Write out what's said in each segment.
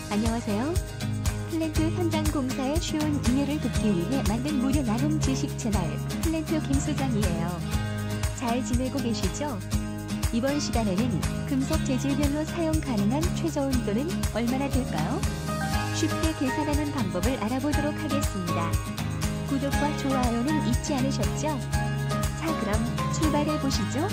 안녕하세요. 플랜트 현장 공사의 쉬운 이해를 돕기 위해 만든 무료 나눔 지식 채널 플랜트 김소장이에요. 잘 지내고 계시죠? 이번 시간에는 금속 재질별로 사용 가능한 최저 온도는 얼마나 될까요? 쉽게 계산하는 방법을 알아보도록 하겠습니다. 구독과 좋아요는 잊지 않으셨죠? 자, 그럼 출발해 보시죠.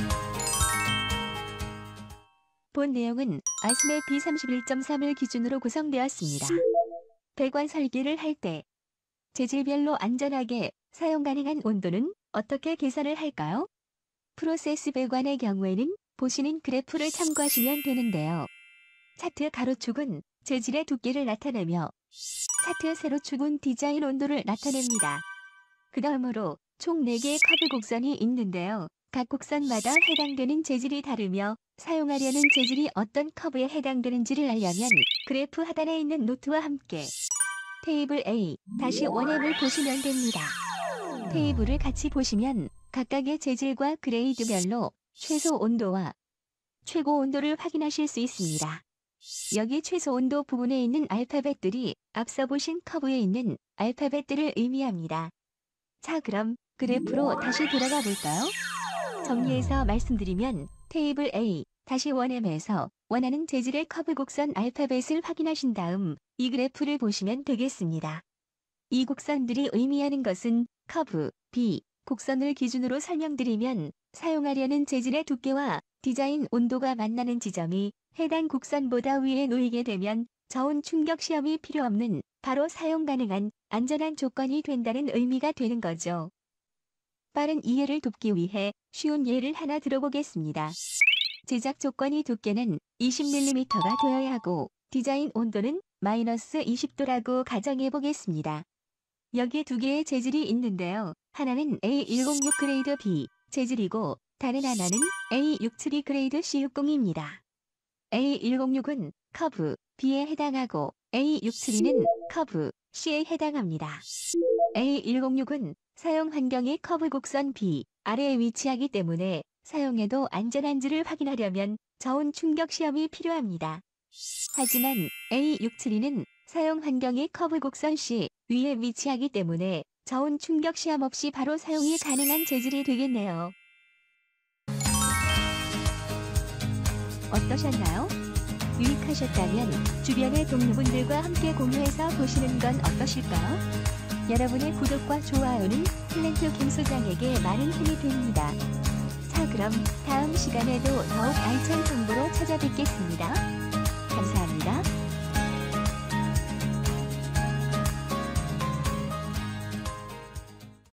본 내용은 아스메 B31.3을 기준으로 구성되었습니다. 배관 설계를 할 때 재질별로 안전하게 사용 가능한 온도는 어떻게 계산을 할까요? 프로세스 배관의 경우에는 보시는 그래프를 참고하시면 되는데요. 차트 가로축은 재질의 두께를 나타내며 차트 세로축은 디자인 온도를 나타냅니다. 그 다음으로 총 4개의 커브 곡선이 있는데요. 각 곡선마다 해당되는 재질이 다르며 사용하려는 재질이 어떤 커브에 해당되는지를 알려면 그래프 하단에 있는 노트와 함께 테이블 A-1M을 보시면 됩니다. 테이블을 같이 보시면 각각의 재질과 그레이드별로 최소 온도와 최고 온도를 확인하실 수 있습니다. 여기 최소 온도 부분에 있는 알파벳들이 앞서 보신 커브에 있는 알파벳들을 의미합니다. 자, 그럼 그래프로 다시 돌아가 볼까요? 정리해서 말씀드리면 테이블 A-1M에서 원하는 재질의 커브 곡선 알파벳을 확인하신 다음 이 그래프를 보시면 되겠습니다. 이 곡선들이 의미하는 것은 커브 B 곡선을 기준으로 설명드리면 사용하려는 재질의 두께와 디자인 온도가 만나는 지점이 해당 곡선보다 위에 놓이게 되면 저온 충격 시험이 필요 없는 바로 사용 가능한 안전한 조건이 된다는 의미가 되는 거죠. 빠른 이해를 돕기 위해 쉬운 예를 하나 들어보겠습니다. 제작 조건이 두께는 20mm가 되어야 하고 디자인 온도는 마이너스 20도라고 가정해 보겠습니다. 여기 두 개의 재질이 있는데요. 하나는 A106 그레이드 B 재질이고 다른 하나는 A672 그레이드 C60입니다. A106은 커브 B에 해당하고 A672는 커브 C에 해당합니다. A106은 사용 환경이 커브 곡선 B 아래에 위치하기 때문에 사용해도 안전한지를 확인하려면 저온 충격 시험이 필요합니다. 하지만 A672는 사용 환경이 커브 곡선 C 위에 위치하기 때문에 저온 충격 시험 없이 바로 사용이 가능한 재질이 되겠네요. 어떠셨나요? 유익하셨다면 주변의 동료분들과 함께 공유해서 보시는 건 어떠실까요? 여러분의 구독과 좋아요는 플랜트 김소장에게 많은 힘이 됩니다. 자, 그럼 다음 시간에도 더욱 알찬 정보로 찾아뵙겠습니다.